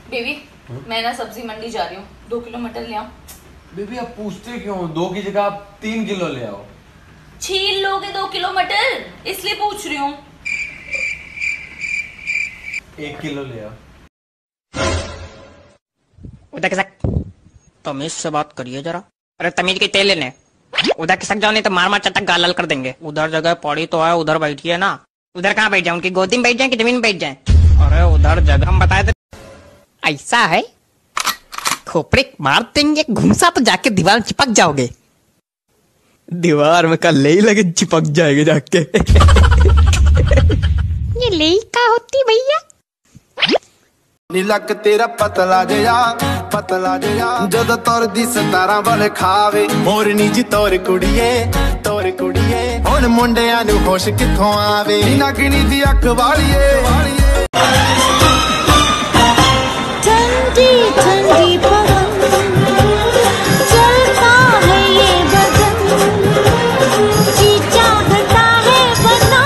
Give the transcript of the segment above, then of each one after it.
Baby मैं ना सब्जी मंडी जा रही हूँ, 2 किलो मटर ले आओ। बेबी आप पूछते क्यों? 2 की जगह आप 3 किलो ले आओ। छील लोगे 2 किलो मटर, इसलिए पूछ रही हूँ। 1 किलो ले आओ। उधर किसक तमीज से बात करिए जरा। अरे तमीज के तेल लेने उधर खिसक जाओ, नहीं तो मार मार चटक गाल कर देंगे। उधर जगह पड़ी तो है, उधर बैठिए ना। उधर कहाँ बैठ जाए? उनकी गोदी में बैठ जाए कि जमीन में बैठ जाए? अरे उधर जगह हम बताए थे। ऐसा है खोपड़े मार देंगे, घुमसा तो जाके दीवार चिपक जाओगे। दीवार में कल ले लगे चिपक जाएंगे जाके। ये ले का होती भैया? नीलक तेरा पतला जया जद तोर दी 17 वाले खावे मोरनी जी तोर कुड़िए हुण मुंडियां नू होश किथों आवे नागिनी दी अख वालिए ठंडी ठंडी पवन चलता है ये बदन जी चाहता है बना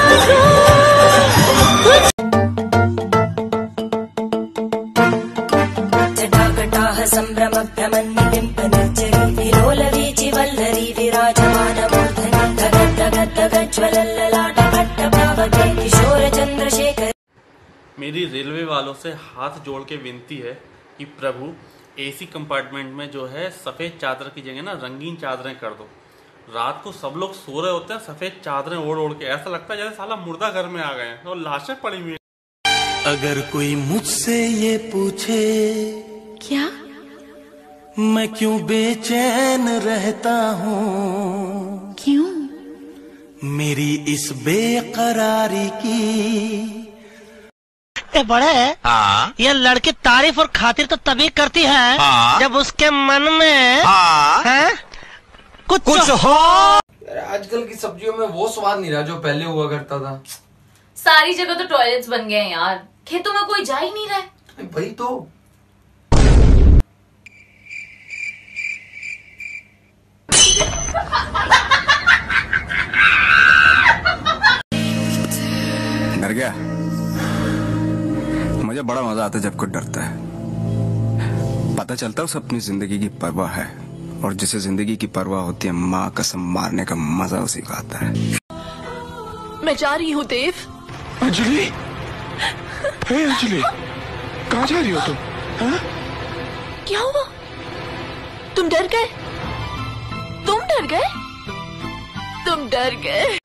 संभ्रम भ्रमन्निबिम्बनिर्जरी विलोलवीचि वल्लरी विराजमानमूर्धनि गगद्गगद्गगज्ज्वलल्ललाटभट्टभावगे किशोर चंद्रशेखर। मेरी रेलवे वालों से हाथ जोड़ के विनती है कि प्रभु एसी कंपार्टमेंट में जो है सफ़ेद चादर की जगह ना रंगीन चादरें कर दो। रात को सब लोग सो रहे होते हैं, सफ़ेद चादरें ओढ़ ओढ़ के ऐसा लगता है जैसे साला मुर्दा घर में आ गए हैं और लाशें पड़ी हुई हैं। अगर कोई मुझसे ये पूछे क्या मैं क्यों बेचैन रहता हूँ, क्यों मेरी इस बेकरारी की बड़े ये लड़की तारीफ और खातिर तो तभी करती है जब उसके मन में कुछ हो। आजकल की सब्जियों में वो स्वाद नहीं रहा जो पहले हुआ करता था। सारी जगह तो टॉयलेट्स बन गए हैं यार, खेतों में कोई जा ही नहीं रहा है। वही तो। डर गया? मुझे बड़ा मजा आता है जब कोई डरता है। पता चलता है उसे अपनी जिंदगी की परवाह है, और जिसे जिंदगी की परवाह होती है माँ कसम मारने का मजा उसी का आता है। मैं जा रही हूँ देव। अंजलि, हे अंजलि, कहाँ जा रही हो तुम? क्या हुआ? तुम डर गए? तुम डर गए?